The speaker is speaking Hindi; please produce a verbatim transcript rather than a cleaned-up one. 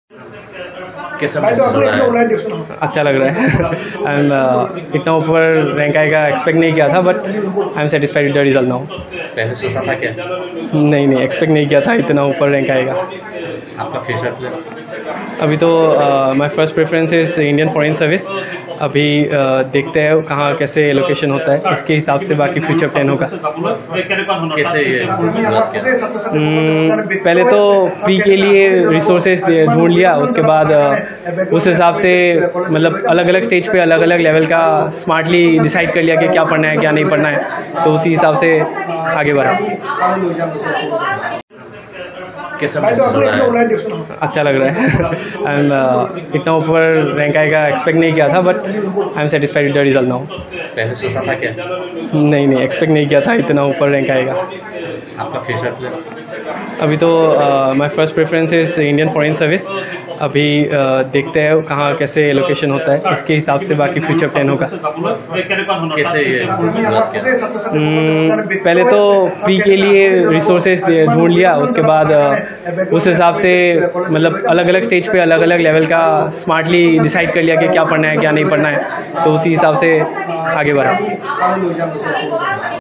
कैसा महसूस हो रहा है? अच्छा लग रहा है एंड uh, इतना ऊपर रैंक आएगा एक्सपेक्ट नहीं किया था, but I am satisfied with the result now. पहले सोचा था क्या? नहीं नहीं एक्सपेक्ट नहीं किया था इतना ऊपर रैंक आएगा। आपका फ्यूचर प्लान? अभी तो my first preference is Indian foreign service. अभी uh, देखते हैं कहाँ कैसे लोकेशन होता है, उसके हिसाब से बाकी फ्यूचर प्लान होगा। कैसे ये मतलब क्या? hmm, पहले तो प्री के लिए रिसोर्सेज ढूंढ लिया, उसके बाद uh, उस हिसाब से मतलब अलग अलग स्टेज पे अलग अलग लेवल का स्मार्टली डिसाइड कर लिया कि क्या पढ़ना है क्या नहीं पढ़ना है, तो उसी हिसाब से आगे बढ़ा। कैसा महसूस हो रहा है? अच्छा लग रहा है एंड uh, इतना ऊपर रैंक आएगा एक्सपेक्ट नहीं किया था, but I am satisfied with the result now. पहले सोचा था क्या? नहीं नहीं एक्सपेक्ट नहीं किया था इतना ऊपर रैंक आएगा। आपका फ्यूचर प्लान? अभी तो my first preference is Indian foreign service. अभी uh, देखते हैं कहाँ कैसे लोकेशन होता है, उसके हिसाब से बाकी फ्यूचर प्लान होगा। कैसे ये मतलब क्या? hmm, पहले तो प्री के लिए रिसोर्सेज ढूंढ लिया, उसके बाद uh, उस हिसाब से मतलब अलग अलग स्टेज पे अलग अलग लेवल का स्मार्टली डिसाइड कर लिया कि क्या पढ़ना है क्या नहीं पढ़ना है, तो उसी हिसाब से आगे बढ़ा।